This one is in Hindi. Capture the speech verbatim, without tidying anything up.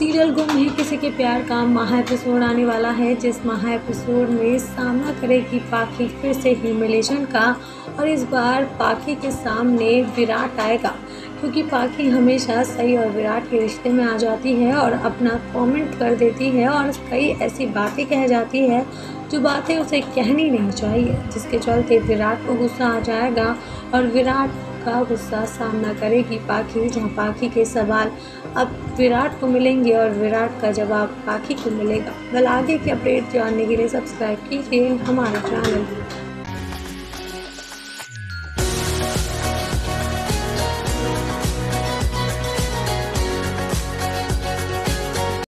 सीरियल गुम है किसी के प्यार का महा एपिसोड आने वाला है, जिस महा एपिसोड में सामना करेगी पाखी फिर से ह्यूमिलेशन का। और इस बार पाखी के सामने विराट आएगा, क्योंकि पाखी हमेशा सही और विराट के रिश्ते में आ जाती है और अपना कमेंट कर देती है और कई ऐसी बातें कह जाती है जो बातें उसे कहनी नहीं चाहिए, जिसके चलते विराट को गुस्सा आ जाएगा और विराट का गुस्सा सामना करेगी पाखी, जहां पाखी के सवाल अब विराट को मिलेंगे और विराट का जवाब पाखी को मिलेगा। वेल, आगे की अपडेट जानने के लिए सब्सक्राइब कीजिए हमारे चैनल।